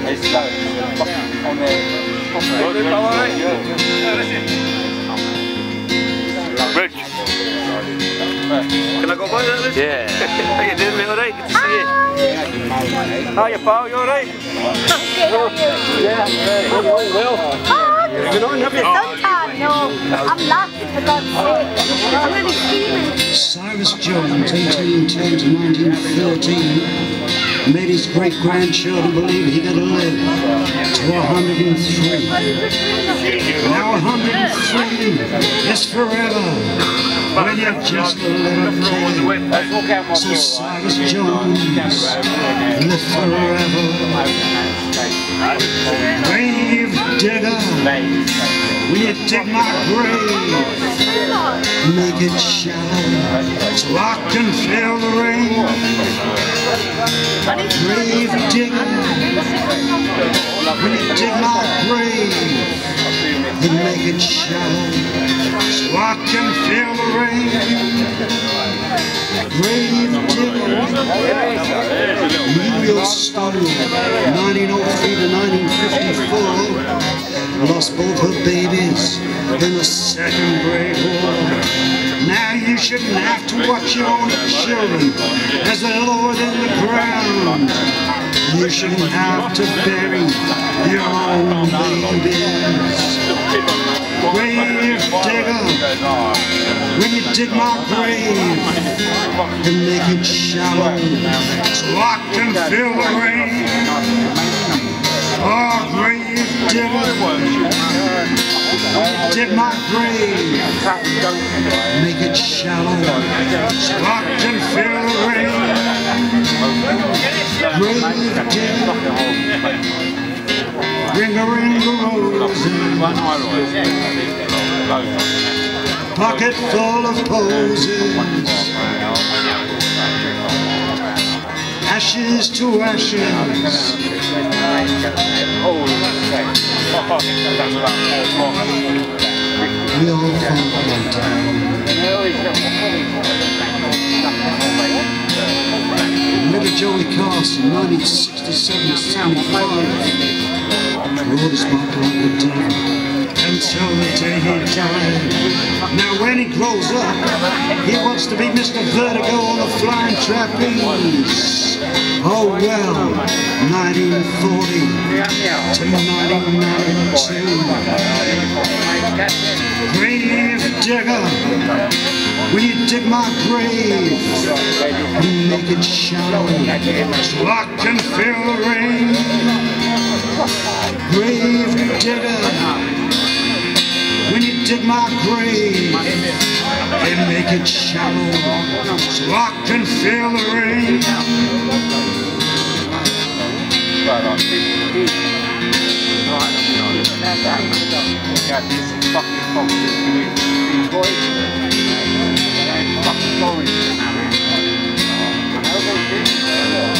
Reg, can I go by that? Yeah. How you doing, mate? All right? Good to see you. Hiya, pal. You all right? Yeah. Well. You've been on, have you? Sometimes, no. I'm laughing for God's sake. I'm really steaming. Cyrus Jones, 1810 to 1913, made his great-grandchildren believe he could live to 103. Now 103 is forever when you're just a little kid. So Cyrus Jones, live forever. Gravedigger, when you dig my grave, make it shallow so I can feel the rain. Gravedigger, when you dig my grave, you make it shallow so I can feel the rain. Gravedigger, Muriel Stone, 1903 to 1954, lost both her babies in the Second Great War. Now you shouldn't have to watch your own children as they're lowered in the ground. You shouldn't have to bury your own babies. Gravedigger, when you dig my grave, and make it shallow so I can feel the rain. Oh, Gravedigger, dig my grave, make it shallow so I can feel the rain. Gravedigger, ring-a-ring-a-roses, pocket full of posies, ashes to ashes. We all fall one time. Little Joey Carson, 1967 to 75. Rode his bike like the devil until the day he died. Now when he grows up, he wants to be Mr. Vertigo on the flying trapeze. Oh well, 1940 to 1992. Gravedigger, when you dig my grave, you make it shallow so I can feel the rain. Gravedigger, when you dig my grave, and make it shallow so I can feel the rain. Fucking